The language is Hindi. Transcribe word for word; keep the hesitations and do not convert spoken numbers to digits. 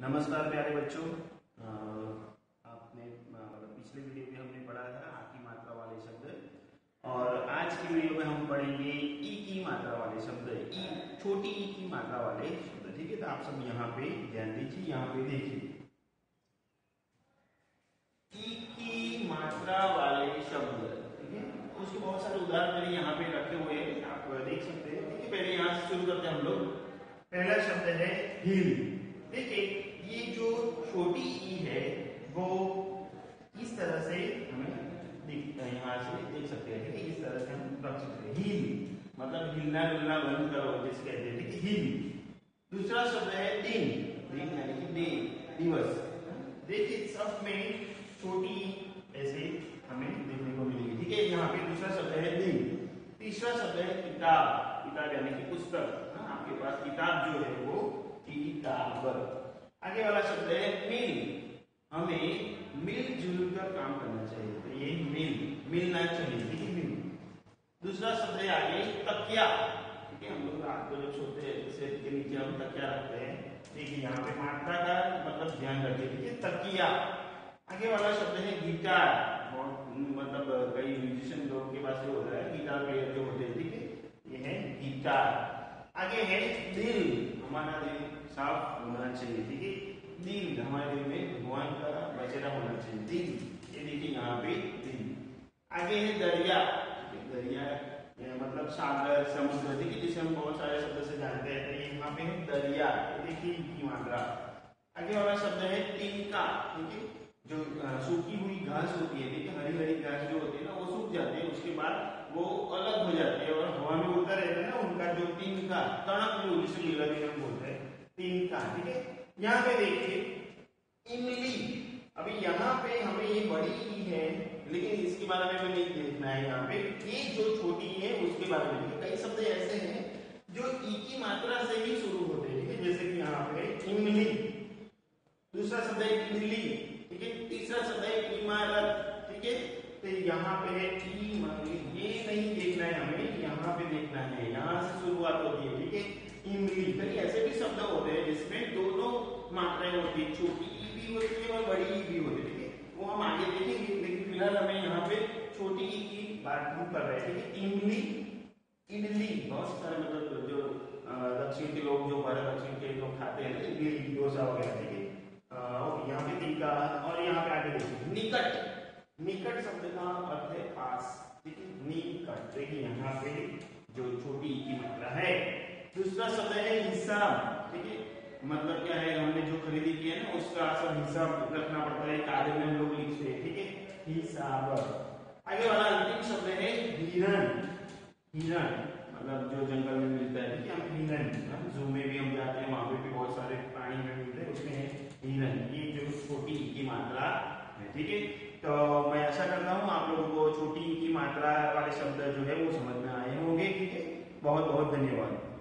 नमस्कार प्यारे बच्चों। अ, आपने मतलब पिछले वीडियो में हमने पढ़ा था आ की मात्रा वाले शब्द और आज की वीडियो में हम पढ़ेंगे ई की मात्रा वाले शब्द, ई छोटी ई की मात्रा वाले शब्द। ठीक है, तो आप सब यहाँ पे ध्यान दीजिए, यहाँ पे देखिए ई की मात्रा वाले शब्द। ठीक है, उसके बहुत सारे उदाहरण मैंने यहाँ पे रखे हुए हैं, आप देख सकते हैं। ठीक है, पहले यहाँ से शुरू करते हैं हम लोग। पहला शब्द है हिल। देखिए ये जो छोटी ई है वो इस तरह से हमें दिखता है, यहाँ से देख सकते हैं। ठीक है, इस तरह से हम रख सकते हैं। हिल मतलब हिलना डुलना बंद करो जिसे कहते हैं। ठीक है, हिल। दूसरा शब्द है दिन। दिन यानी कि डे, दिवस। देखिए शब्द में छोटी ऐसे हमें देखने को मिलेगी। ठीक है, यहाँ पे दूसरा शब्द है दिन। तीसरा शब्द है किताब। किताब यानी कि पुस्तक। आपके पास किताब जो है वो किताब। आगे वाला शब्द है मिल। हमें मिलजुल कर काम करना चाहिए, तो ये मिल, मिलना चाहिए। ठीक है, मिल। दूसरा शब्द है आगे तकिया। ठीक है, हम लोग रात को जब सोते हैं सेट के नीचे हम तकिया रखते हैं। देखिए यहाँ पे मात्रा का मतलब ध्यान रखिए। ठीक है, तकिया। आगे वाला शब्द है गिटार। मतलब कई म्यूजिशियन लोगों के पास जो होता है गिटार प्लेयर जो होते हैं। ठीक है, ये है गिटार। आगे है दिल। हमारा दिल साफ होना चाहिए। ठीक है, दिल हमारे दिल में भगवान का बसेरा होना चाहिए। दिल, ये देखिए यहाँ पे दिल। आगे है दरिया। दरिया मतलब सागर, समुद्र। देखिए जिसे हम बहुत सारे शब्द से जानते हैं, तो यहाँ पे है दरिया। देखिए की मात्रा। आगे वाला शब्द है तिनका। ठीक है, जो सूखी हुई घास होती है। देखिए हरी हरी घास जो होती है ना वो सूख जाती है, उसके बाद वो अलग हो जाती है और हवा में उड़ता रहता है ना, उनका जो तिनका तड़क जो जिसे लीला भी हम बोलते हैं तिनका। ठीक है, यहाँ पे देखिए इमली। अभी यहाँ पे हमें ये बड़ी ई है लेकिन इसके बारे में हमें नहीं देखना है। यहाँ पे ये जो छोटी ई है उसके बारे में। कई शब्द ऐसे हैं जो ई की मात्रा से ही शुरू होते हैं। ठीक है, जैसे कि यहाँ पे इमली। दूसरा शब्द है इमली। ठीक है, तीसरा शब्द है इमारत। ठीक है, तो यहाँ पे है इमारत। ये नहीं देखना है हमें, यहाँ पे देखना है, यहाँ से शुरुआत होती है। ठीक है, इमली। कई ऐसे भी शब्द होते हैं जिसमें दोनों मात्राएं होती है, छोटी ई भी होती है और बड़ी ई भी होती है। ठीक है, वो हम आगे देखेंगे, लेकिन फिलहाल हमें यहाँ पे छोटी ई की बात हम कर रहे हैं। ठीक है, इमली, इडली। बहुत सारे मतलब जो दक्षिण के लोग, जो भारत दक्षिण के लोग खाते हैं इडली डोसा वगैरह। ठीक है, यहाँ पे तिनका और यहाँ पे आगे देखिए निकट। निकट शब्द का अर्थ है पास। ठीक है, निकट। देखिए यहाँ पे जो छोटी ई की मात्रा है। दूसरा शब्द है हिसाब। ठीक है, मतलब क्या है, हमने जो खरीदी की है ना उसका सब हिसाब रखना पड़ता है, कागज में हम लोग लिखते हैं। ठीक है, हिसाब। आगे वाला अंतिम शब्द है हिरण। हिरण मतलब जो जंगल में मिलता है। ठीक है, हम हिरण, जू में भी हम जाते हैं, वहां पे भी बहुत सारे प्राणी में मिलते हैं, उसमें है हिरण। ये जो छोटी ई की मात्रा है। ठीक है, तो मैं आशा करता हूँ आप लोगों को छोटी ई की मात्रा वाले शब्द जो है वो समझ में आए होंगे। ठीक है, बहुत बहुत धन्यवाद।